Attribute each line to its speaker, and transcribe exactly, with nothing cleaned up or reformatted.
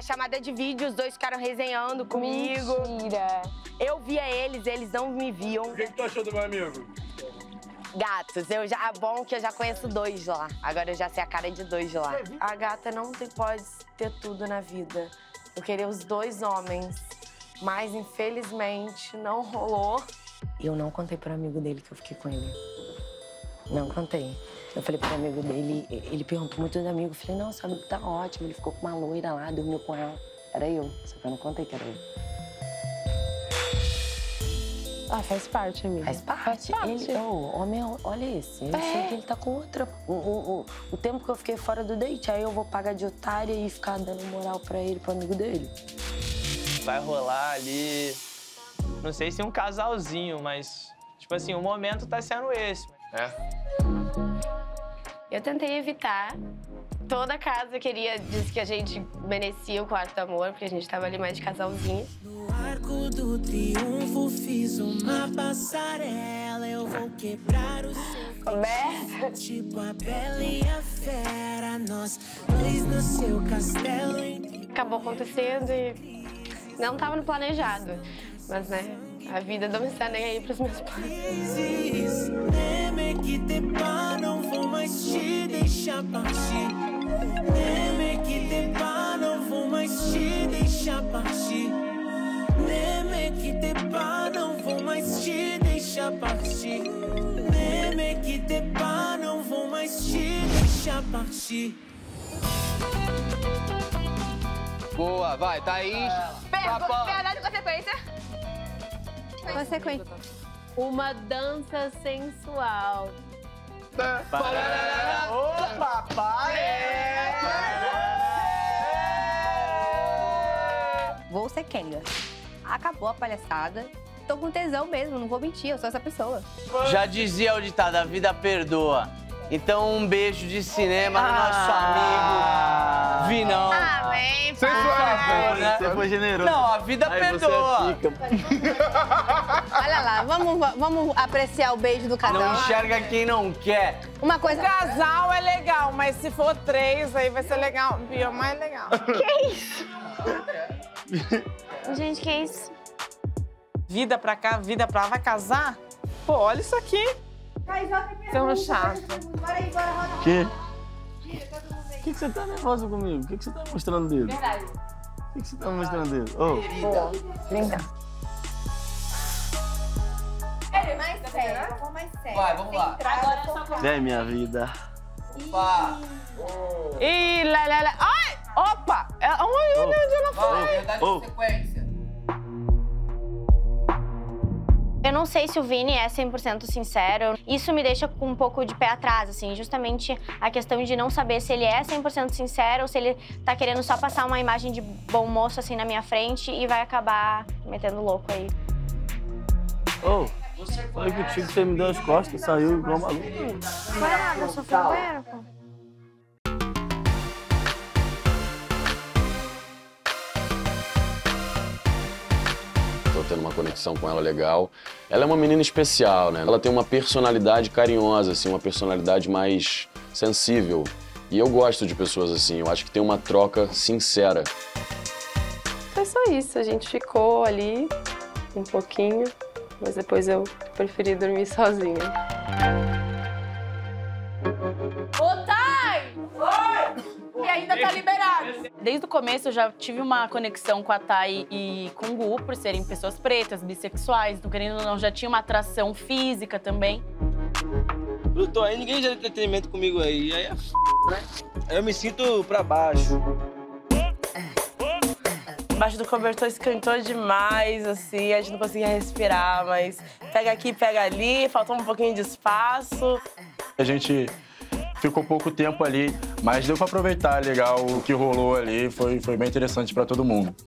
Speaker 1: chamada de vídeo, os dois ficaram resenhando comigo.
Speaker 2: Mentira.
Speaker 1: Eu via eles, eles não me viam.
Speaker 3: O que, que tu achou do meu amigo?
Speaker 1: Gatos, eu já, é bom que eu já conheço dois lá. Agora eu já sei a cara de dois lá. A gata não tem, pode ter tudo na vida. Eu queria os dois homens, mas infelizmente não rolou. Eu não contei pro amigo dele que eu fiquei com ele. Não contei. Eu falei pro amigo dele, ele perguntou muito do amigo. Eu falei, não, seu amigo tá ótimo, ele ficou com uma loira lá, dormiu com ela. Era eu, só que eu não contei que era eu.
Speaker 2: Ah, faz parte, amiga.
Speaker 1: Faz parte.
Speaker 2: Faz parte.
Speaker 1: Ele, oh, homem, olha esse. Eu
Speaker 2: É.
Speaker 1: sei que ele tá com outra. O, o, o, o tempo que eu fiquei fora do date, aí eu vou pagar de otária e ficar dando moral pra ele, pro amigo dele.
Speaker 4: Vai rolar ali, não sei se um casalzinho, mas, tipo assim, o momento tá sendo esse.
Speaker 3: É?
Speaker 5: Eu tentei evitar. Toda casa queria, disse que a gente merecia o quarto amor, porque a gente tava ali mais de casalzinho.
Speaker 6: No arco do triunfo fiz uma passarela, eu vou quebrar o seu
Speaker 2: Começa.
Speaker 6: tipo a Bela e a Fera, nós dois no seu castelo.
Speaker 5: Acabou acontecendo e não tava no planejado. Mas, né, a vida não está nem aí pros meus pais.
Speaker 6: Não vou mais te deixar partir. Não vou mais te deixar partir. Não vou mais te deixar partir. Não vou mais te deixar partir.
Speaker 7: Boa, vai, Thaís.
Speaker 5: Pergunta, verdade, consequência.
Speaker 2: Consequência. Uma dança sensual.
Speaker 4: Ô, papai!
Speaker 8: Vou ser Kenga. Acabou a palhaçada. Tô com tesão mesmo, não vou mentir, eu sou essa pessoa.
Speaker 7: Já dizia o ditado, a vida perdoa. Então um beijo de cinema no nosso amigo Vinão.
Speaker 5: Ah, bem,
Speaker 3: Sensualidade,
Speaker 7: né?
Speaker 3: Você foi generoso.
Speaker 7: Não, a vida
Speaker 3: Aí
Speaker 7: perdoa.
Speaker 3: Você
Speaker 8: Olha lá, vamos, vamos apreciar o beijo do casal.
Speaker 7: Não enxerga quem não quer.
Speaker 8: Uma coisa...
Speaker 2: Casal é legal, mas se for três, aí vai ser legal. Pior, mais legal.
Speaker 5: Que isso? Gente, que isso?
Speaker 2: Vida pra cá, vida pra lá, vai casar? Pô, olha isso aqui. Tão chato.
Speaker 3: Que? Por que, que você tá nervosa comigo? Por que, que você tá mostrando o dedo? Verdade. Por que, que você tá mostrando o dedo? Ô.
Speaker 1: Linda.
Speaker 8: Sério, mais sério, vamos mais sério.
Speaker 7: Vai, vamos lá.
Speaker 8: Agora é só
Speaker 3: É minha vida.
Speaker 7: Opa!
Speaker 2: Ih, lá, lá, lá. Ai! Opa! É, ai, olha onde ela foi.
Speaker 7: Vai, verdade ou sequência?
Speaker 5: Eu não sei se o Vini é cem por cento sincero. Isso me deixa com um pouco de pé atrás, assim. Justamente a questão de não saber se ele é cem por cento sincero ou se ele tá querendo só passar uma imagem de bom moço, assim, na minha frente e vai acabar metendo louco aí.
Speaker 3: Ô, falei contigo que você me deu as costas, saiu igual maluco.
Speaker 5: Não é nada, eu sou fogueira, pô.
Speaker 9: Tô tendo uma conexão com ela legal. Ela é uma menina especial, né? Ela tem uma personalidade carinhosa, assim, uma personalidade mais sensível. E eu gosto de pessoas assim, eu acho que tem uma troca sincera.
Speaker 10: Foi só isso, a gente ficou ali um pouquinho, mas depois eu preferi dormir sozinha.
Speaker 2: Ô, Thay! Oi! E ainda tá liberado.
Speaker 11: Desde o começo eu já tive uma conexão com a Thay e com o Gu, por serem pessoas pretas, bissexuais, então querendo ou não, já tinha uma atração física também.
Speaker 12: Bruto, aí ninguém gera entretenimento comigo aí, aí é f***, né? Aí eu me sinto pra baixo.
Speaker 2: Embaixo do cobertor esquentou demais, assim, a gente não conseguia respirar, mas pega aqui, pega ali, faltou um pouquinho de espaço.
Speaker 13: A gente ficou pouco tempo ali, mas deu pra aproveitar legal o que rolou ali, foi, foi bem interessante pra todo mundo.